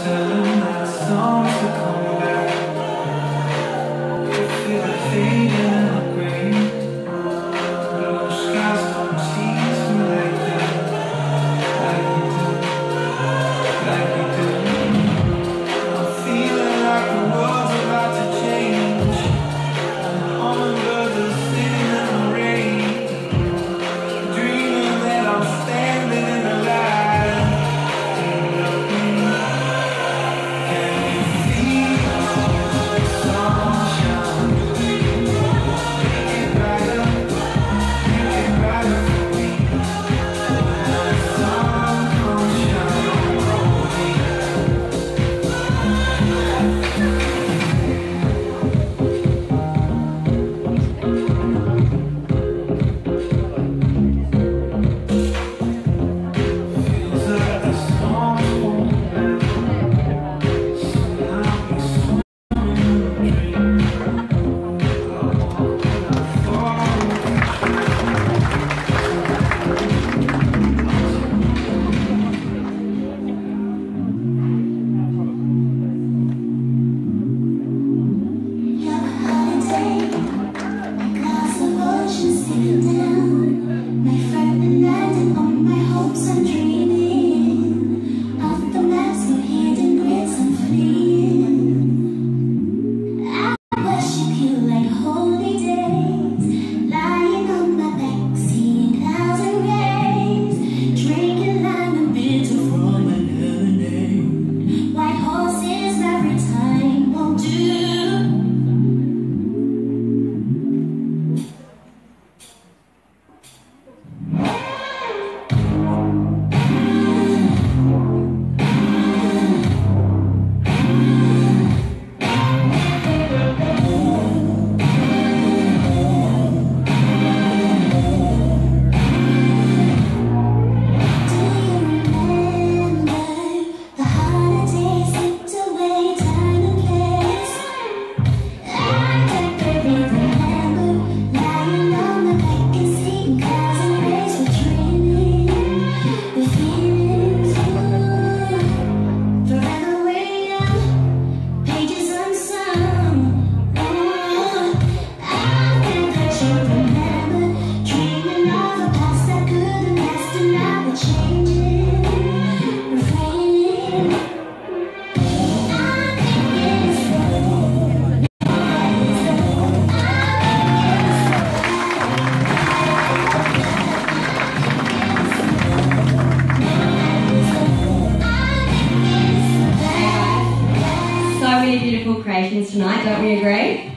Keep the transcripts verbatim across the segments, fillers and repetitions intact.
Creations tonight, don't we agree?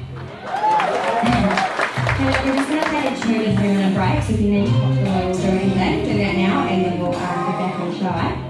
We're just going to take a two to three minute break, so if you need to pop the loads or anything, do that now and then we'll uh, get back on show.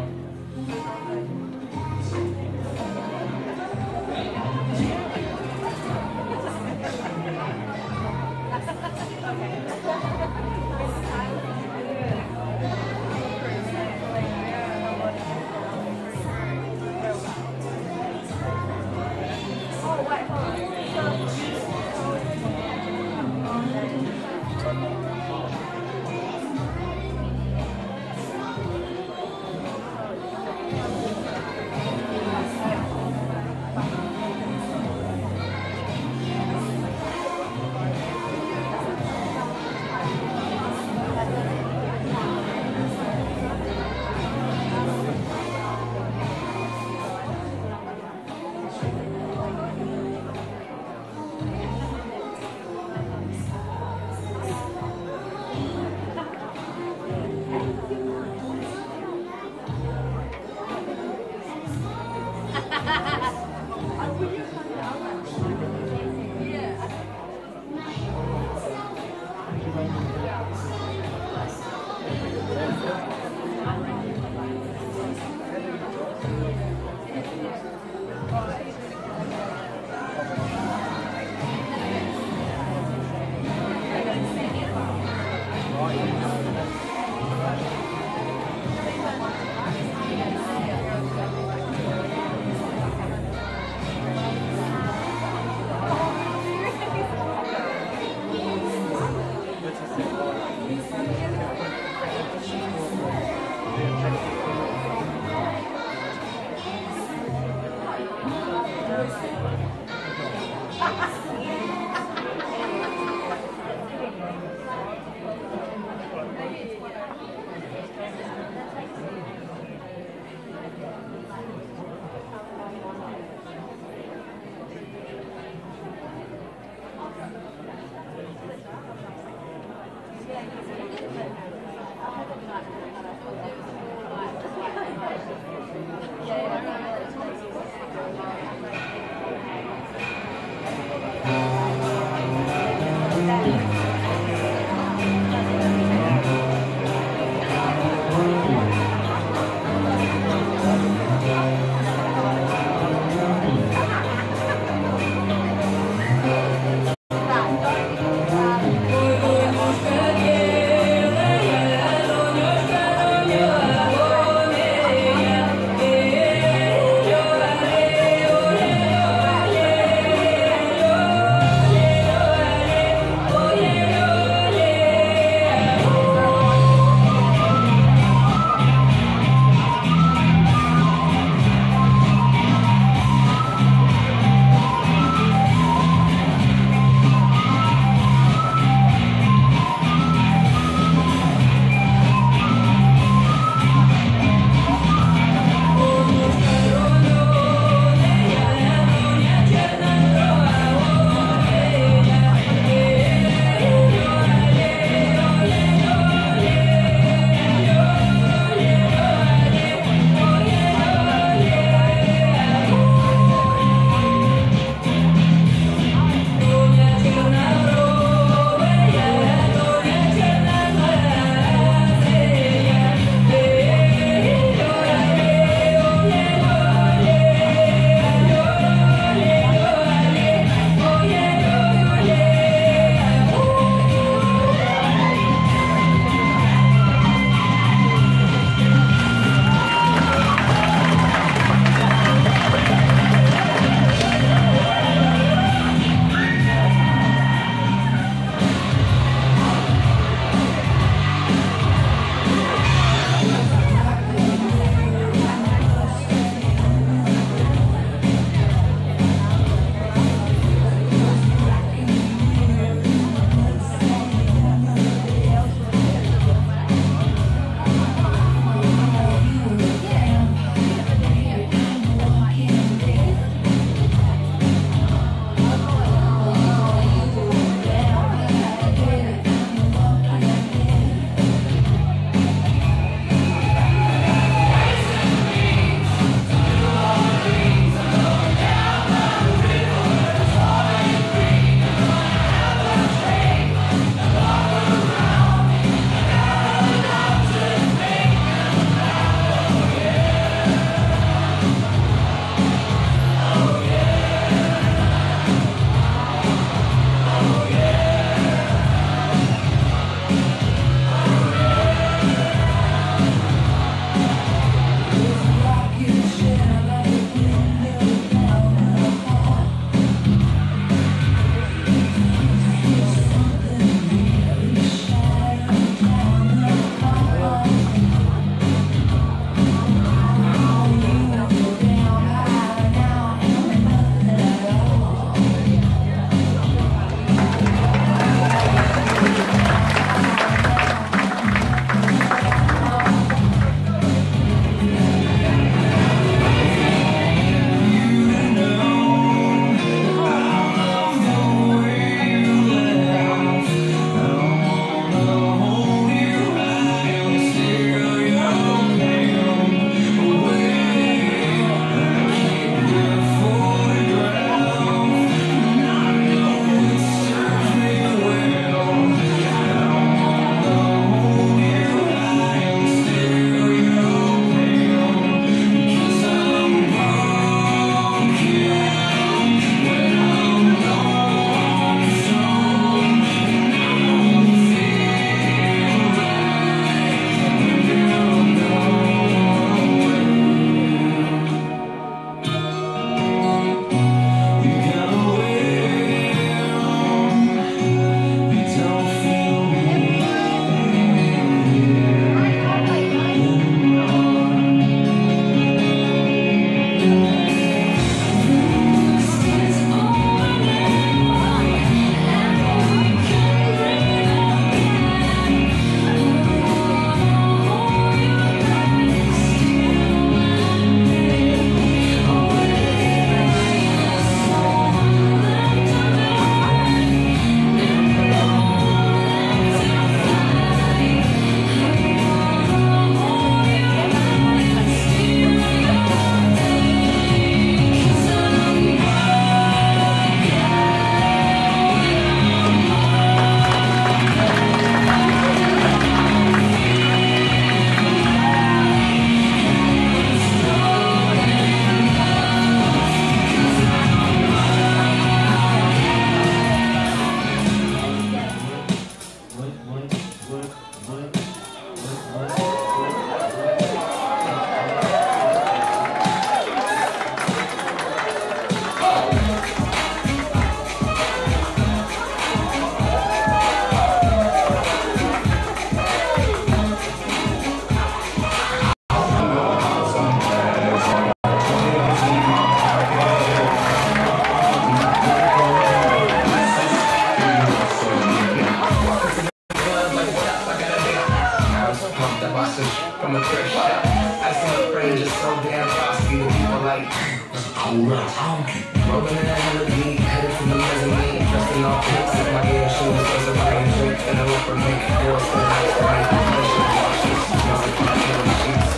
like, cool out, honky. Rolling in that hella deep, headed to the mezzanine. Dressed in all pink, with my ear shoes, was a buying drink, and a rubber mink. Girls for the night, for me, that shit washes. Smells like my killing sheets.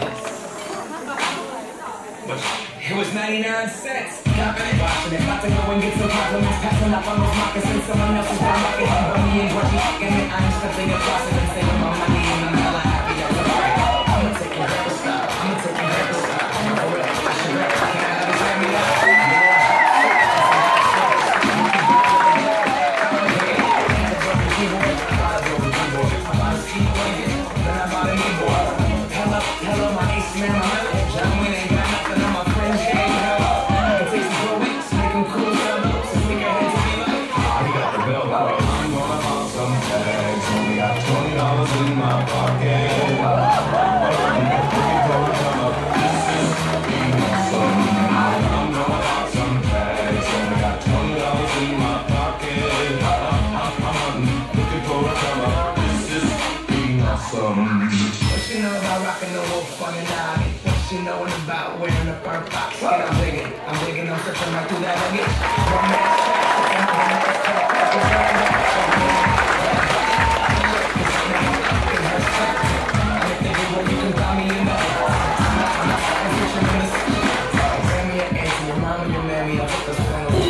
It was ninety-nine cents. Copping it, watching it. About to go and get some compliments. Passing up on those moccasins. Someone else is down rocking. Bunny and grudgy. And then I'm stepping across it and saving my money. And I'm hella happy. That's a break. I'ma take your hair style. I'ma take your hair style. For real, I should rap. Can I have a turn me up? Hello, my ace man, my melody. John Wayne ain't got nothing on my friends. Hey, hello. It takes me four weeks to make them cool. So stick your head to me like, I got the bell boy. I'm gonna pop some tags. Only got twenty dollars in my pocket. I'm gonna pop some tags. Only got twenty dollars in my pocket. I'm looking for a come up. This is being awesome. What you know about rocking the wolf on the noggin? What you knowin' about wearing a fur fox? And I'm digging, I'm digging, I'm searching right through that luggage. One man's track, another man's track. I'm thinking, well, you can buy me in the I'm not fucking switching in the city. Send me an auntie, your mama, your mammy, I'll put the song on.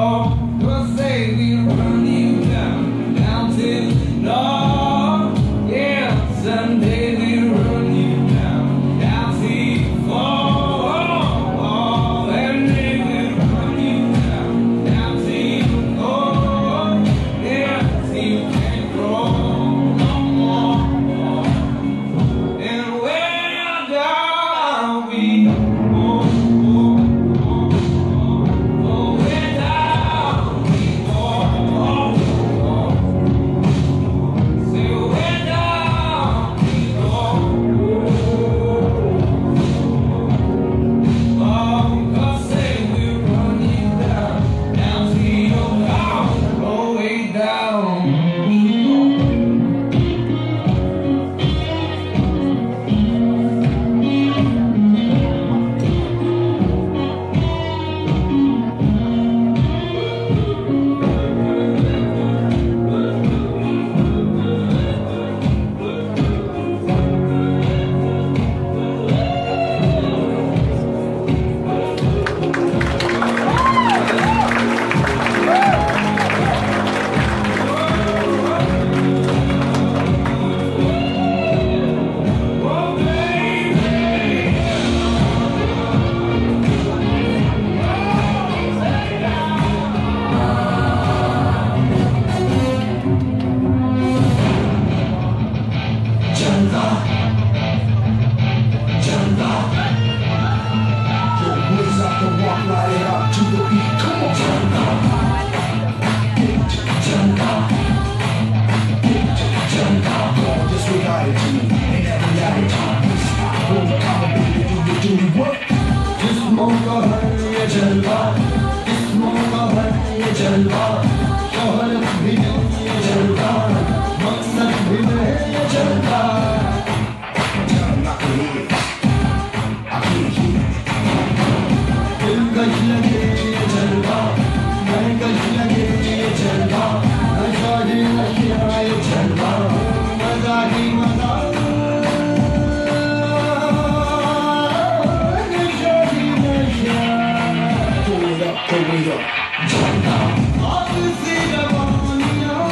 Go it up.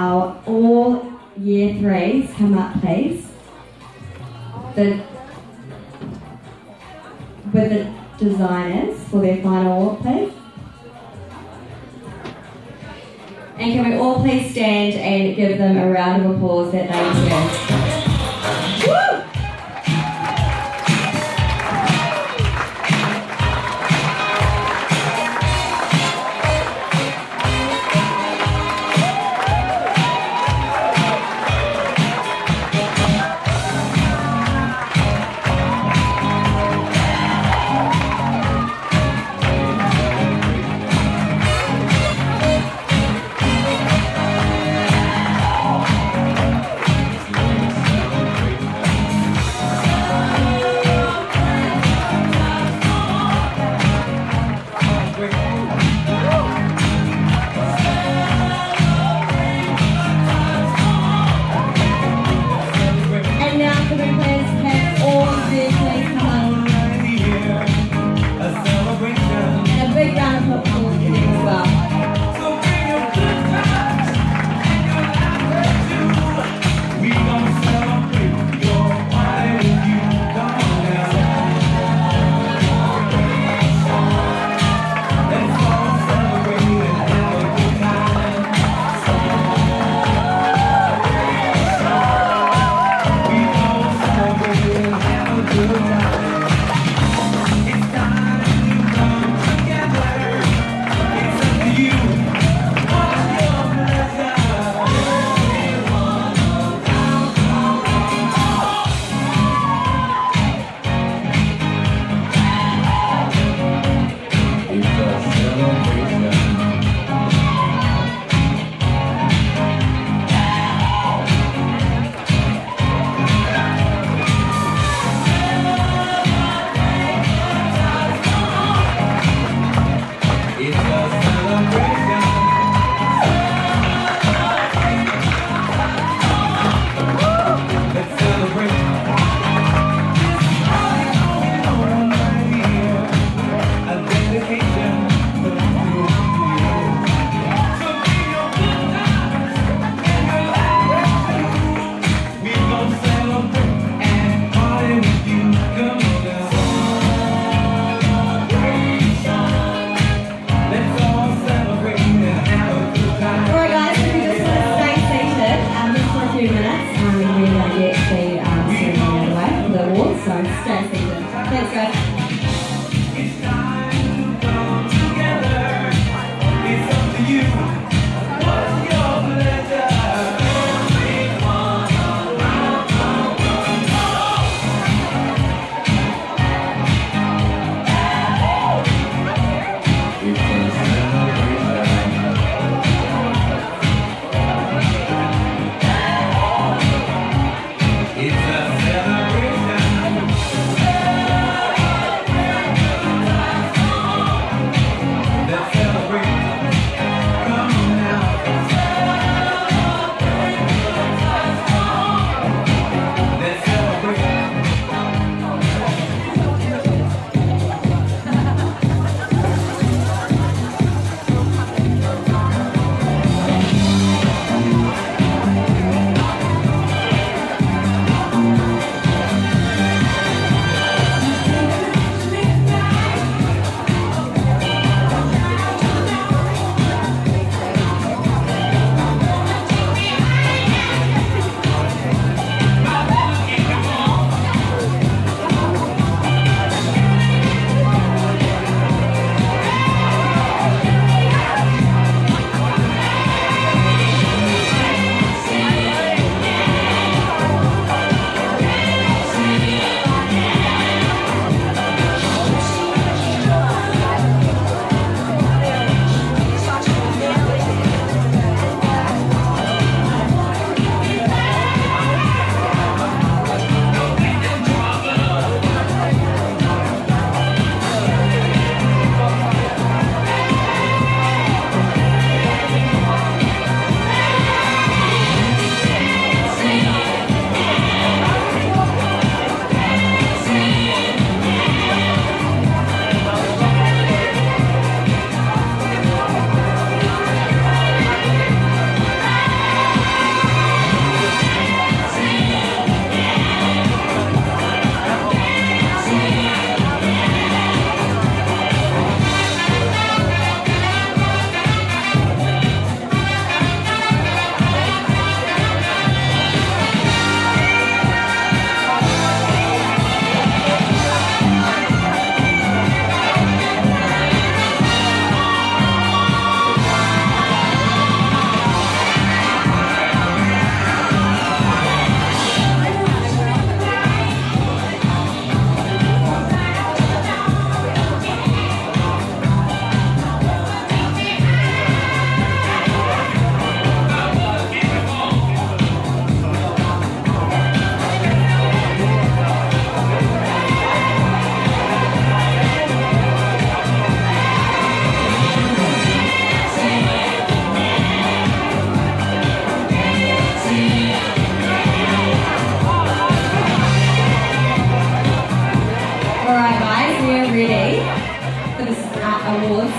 our all year threes come up, please. The, with the designers for their final walk, please. And can we all please stand and give them a round of applause that they deserve. Woo!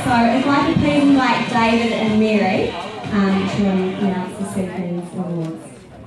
So if I could please invite David and Mary um, to announce the Surfers Awards.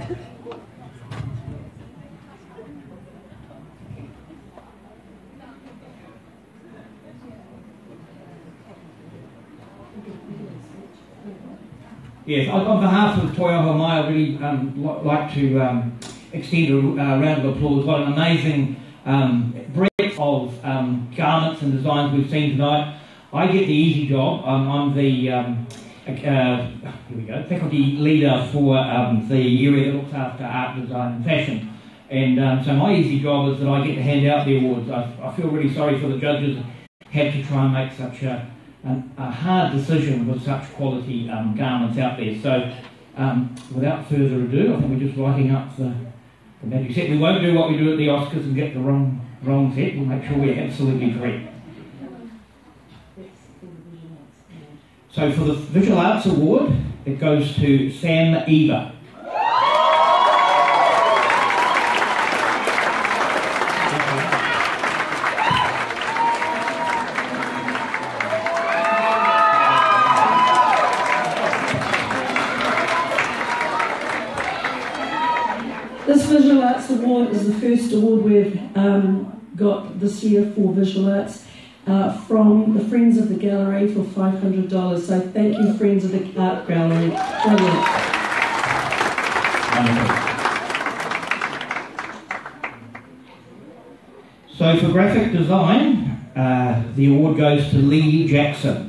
Yes, on on behalf of Toi-ohomai, I really um, li- like to um, extend a uh, round of applause. What an amazing um, breadth of um, garments and designs we've seen tonight. I get the easy job. Um, I'm the um, uh, here we go, faculty leader for um, the area that looks after art, design and fashion. And um, so my easy job is that I get to hand out the awards. I, I feel really sorry for the judges who had to try and make such a An, a hard decision with such quality um, garments out there. So um, without further ado, I think we're just lighting up the, the magic set. We won't do what we do at the Oscars and get the wrong wrong set. We'll make sure we're absolutely correct. So for the Visual Arts Award, it goes to Sam Eva. This Visual Arts Award is the first award we've um, got this year for visual arts uh, from the Friends of the Gallery for five hundred dollars. So thank you, Friends of the Art Gallery. Brilliant. So for graphic design, uh, the award goes to Lee Jackson.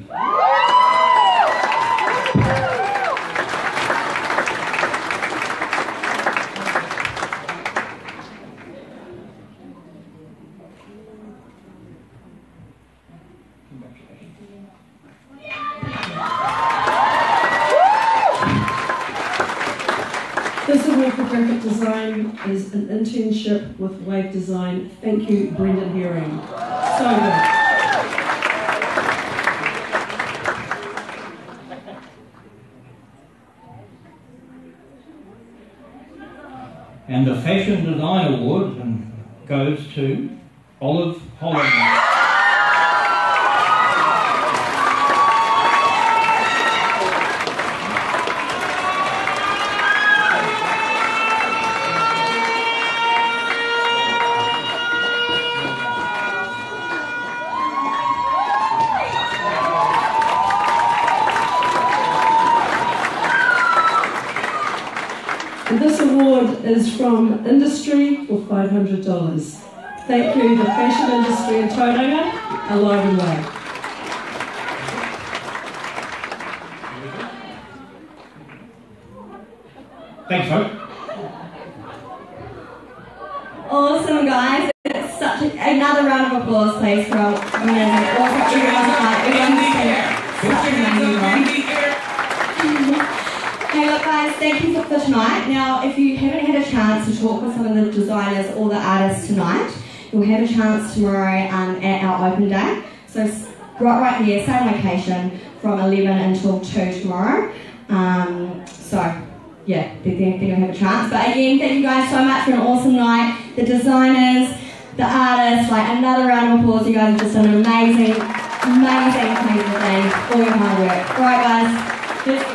This award for graphic design is an internship with Wave Design. Thank you, Brendan Herring. So good. And the Fashion Design Award goes to Olive Holland. And this award is from Industry for five hundred dollars. Thank you, the fashion industry in Tauranga, alive and well. Thanks, folks. Awesome, guys. It's such a, another round of applause, please, for our amazing, awesome, everyone's part. Everyone's such an amazing run. Hey, look, guys, thank you for, for tonight. Now, if you haven't had a chance to talk with some of the designers or the artists tonight, you'll have a chance tomorrow um, at our open day. So right, right here, same location, from eleven until two tomorrow. Um, so, yeah, they're going to have a chance. But again, thank you guys so much for an awesome night. The designers, the artists, like another round of applause. You guys have just done an amazing, amazing, amazing thing. All your hard work. All right, guys. Let's